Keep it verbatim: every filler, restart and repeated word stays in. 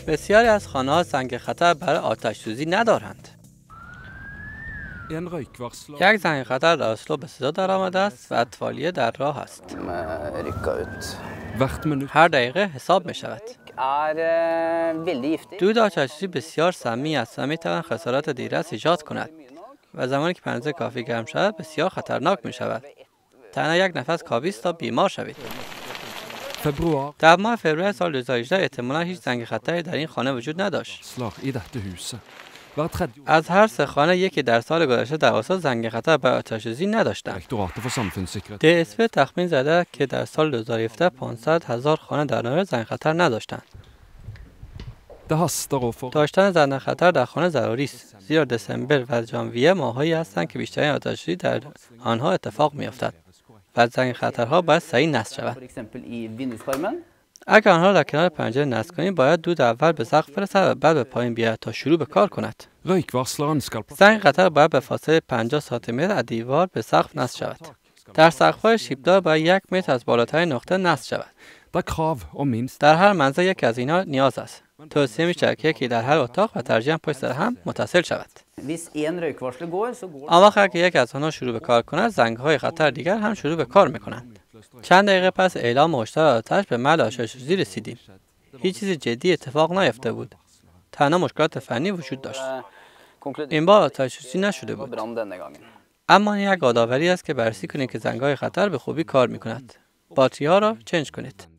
بسیاری از خانه‌ها زنگ خطر برای آتش‌سوزی ندارند. یک زنگ خطر در اسلو به صدا درآمده است و اطفالیه در راه است. هر دقیقه حساب می شود. دود آتش‌سوزی بسیار سمی است و می تواند خسارات دیررس ایجاد کند و زمانی که پنزه کافی گرم شود بسیار خطرناک می شود. تنها یک نفس کافی است تا بیمار شوید. در ماه فوریه سال دو هزار و هجده احتمالاً هیچ زنگ خطری در این خانه وجود نداشت. از هر سه خانه یکی در سال گذشته در آسیا زنگ خطر برای آتش‌سوزی نداشتند. دی اس پی تخمین زده که در سال دو هزار و هفده پانصد هزار خانه در نروژ زنگ خطر نداشتند. داشتن زنگ خطر در خانه ضروری است، زیرا دسامبر و ژانویه ماهایی هستند که بیشترین آتش‌سوزی در آنها اتفاق می‌افتد و زنگ خطرها باید صحیح نصب شوند. اگر آنها را در کنار پنجره نصب کنید، باید دود اول به سقف برسد و بعد به پایین بیاید تا شروع به کار کند. زنگ خطر باید به فاصله پنجاه سانتی متر از دیوار به سقف نصب شود. در سقف‌های شیب‌دار باید یک متر از بالاترین نقطه نصب شود. در هر منزل یک از اینها نیاز است. توصیه می‌شود که یکی در هر اتاق و ترجیحاً پشت سر هم متصل شود. آن وقت که یک از آنها شروع به کار کند، زنگ‌های خطر دیگر هم شروع به کار می‌کنند. چند دقیقه پس اعلام هشدار آتش به محل آتش‌سوزی رسیدیم. هیچ چیز جدی اتفاق نیفتاده بود. تنها مشکلات فنی وجود داشت. این بار آتش‌سوزی نشده بود. اما این یک یادآوری است که بررسی کنید که زنگ‌های خطر به خوبی کار می‌کند. باتری‌ها را چنج کنید.